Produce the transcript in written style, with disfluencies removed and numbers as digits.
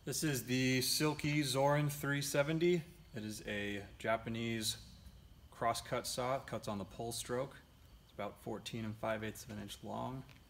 This is the Silky Zorin 370. It is a Japanese cross-cut saw. It cuts on the pull stroke. It's about 14 5/8 of an inch long.